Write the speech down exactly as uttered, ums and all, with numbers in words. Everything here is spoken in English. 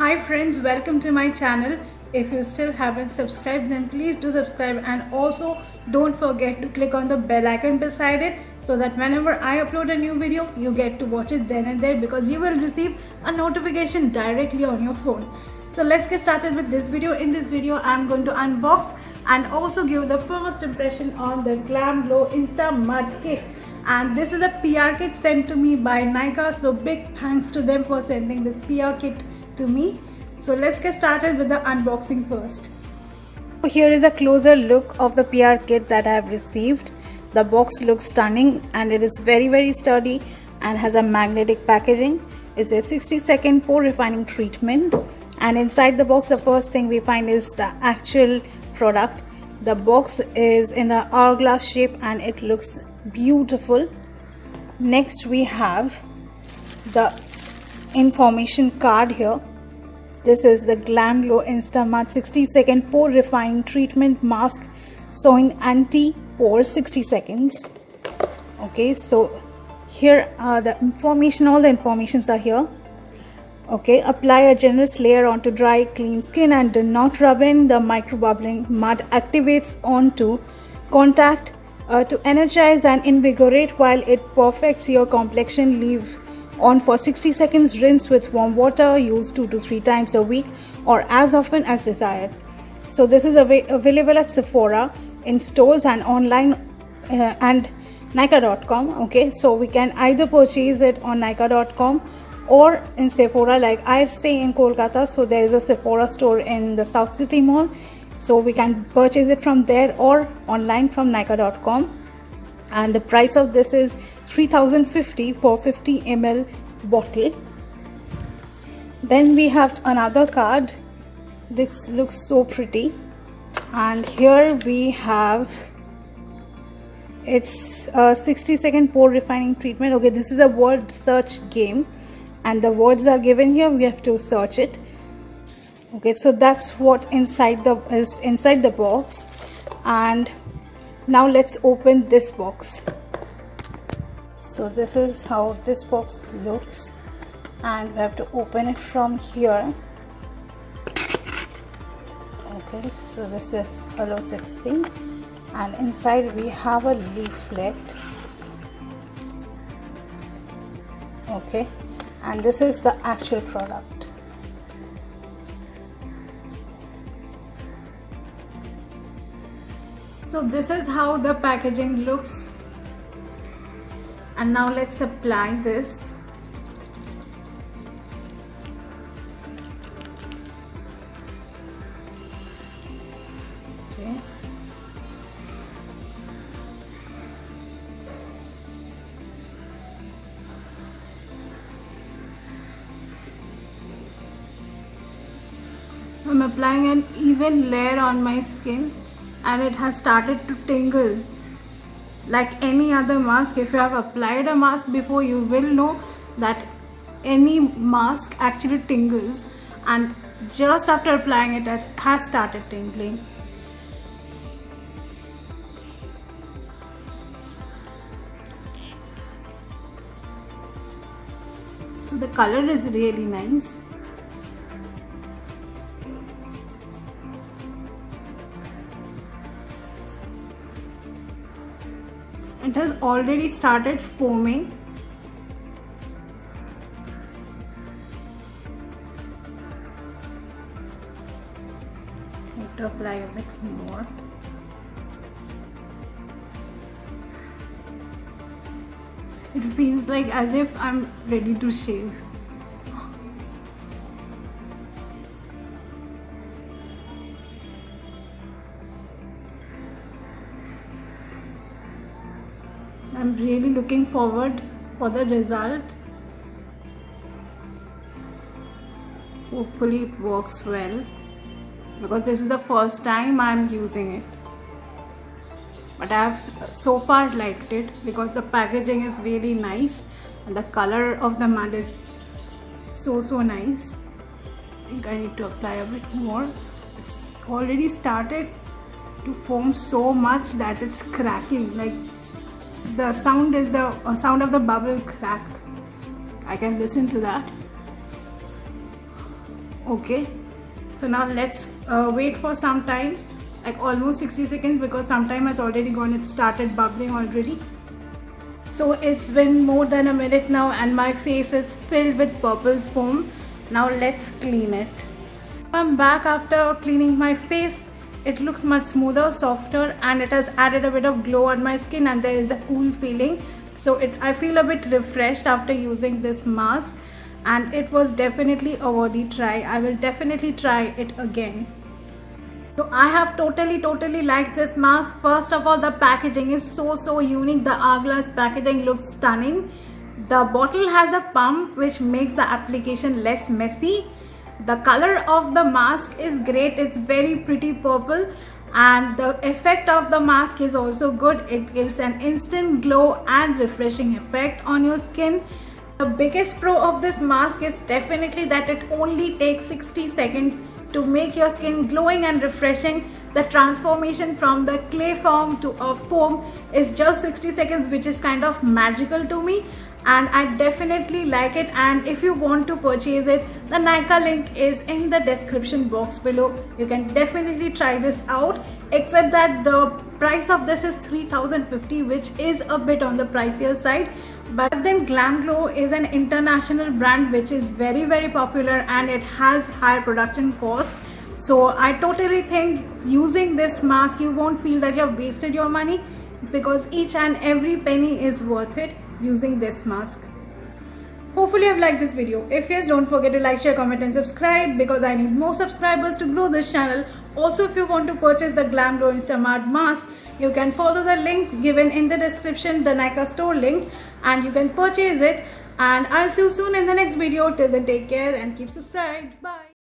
Hi friends, welcome to my channel. If you still haven't subscribed, then please do subscribe, and also don't forget to click on the bell icon beside it so that whenever I upload a new video you get to watch it then and there, because you will receive a notification directly on your phone. So let's get started with this video. In this video I'm going to unbox and also give the first impression on the Glam Glow Insta Mud Kit. And this is a P R kit sent to me by Nykaa, so big thanks to them for sending this P R kit to me. So let's get started with the unboxing first. Here is a closer look of the P R kit that I have received. The box looks stunning and it is very very sturdy and has a magnetic packaging. It's a sixty second pore refining treatment, and inside the box the first thing we find is the actual product. The box is in the hourglass shape and it looks beautiful. Next we have the information card here. This is the Glam Glow Insta Mud sixty second pore refining treatment mask showing anti-pore sixty seconds. Okay, so here are the information, all the informations are here. Okay, apply a generous layer onto dry clean skin and do not rub in. The micro bubbling mud activates onto contact uh, to energize and invigorate while it perfects your complexion. Leave on for sixty seconds, rinse with warm water, use two to three times a week or as often as desired. So this is av available at Sephora, in stores and online uh, and Nykaa dot com. Okay, so we can either purchase it on Nykaa dot com or in Sephora. Like I stay in Kolkata, so there is a Sephora store in the South City Mall, so we can purchase it from there or online from Nykaa dot com. And the price of this is three thousand fifty for fifty milliliter bottle. Then we have another card. This looks so pretty, and here we have, it's a sixty second pore refining treatment. Okay, this is a word search game and the words are given here, we have to search it. Okay, so that's what inside the is inside the box. And now let's open this box. So this is how this box looks, and we have to open it from here. Okay, so this is Hello sixteen, and inside we have a leaflet. Okay, and this is the actual product. So this is how the packaging looks, and now let's apply this. Okay. I'm applying an even layer on my skin, and it has started to tingle like any other mask. If you have applied a mask before, you will know that any mask actually tingles, and just after applying it, it has started tingling. So the color is really nice. It has already started foaming. Need to apply a bit more. It feels like as if I'm ready to shave. I'm really looking forward for the result. Hopefully it works well, because this is the first time I'm using it. But I've so far liked it because the packaging is really nice and the color of the mud is so so nice. I think I need to apply a bit more. It's already started to foam so much that it's cracking. Like the sound is the uh, sound of the bubble crack. I can listen to that. Okay, so now let's uh, wait for some time, like almost sixty seconds, because some time has already gone. It started bubbling already. So it's been more than a minute now and my face is filled with purple foam. Now let's clean it. I'm back after cleaning my face. It looks much smoother, softer, and it has added a bit of glow on my skin, and there is a cool feeling. So it, I feel a bit refreshed after using this mask, and it was definitely a worthy try. I will definitely try it again. So I have totally totally liked this mask. First of all, the packaging is so so unique. The hourglass packaging looks stunning. The bottle has a pump which makes the application less messy. The color of the mask is great. It's very pretty purple, and the effect of the mask is also good. It gives an instant glow and refreshing effect on your skin. The biggest pro of this mask is definitely that it only takes sixty seconds to make your skin glowing and refreshing. The transformation from the clay form to a foam is just sixty seconds, which is kind of magical to me, and I definitely like it. And if you want to purchase it, the Nykaa link is in the description box below. You can definitely try this out, except that the price of this is three thousand fifty, which is a bit on the pricier side. But then GlamGlow is an international brand which is very very popular, and it has high production cost. So I totally think using this mask you won't feel that you have wasted your money, because each and every penny is worth it using this mask. Hopefully you've liked this video. If yes, don't forget to like, share, comment and subscribe, because I need more subscribers to grow this channel. Also, if you want to purchase the GlamGlow Instamart mask, you can follow the link given in the description, the Nykaa store link, and you can purchase it. And I'll see you soon in the next video. Till then, take care and keep subscribed. Bye.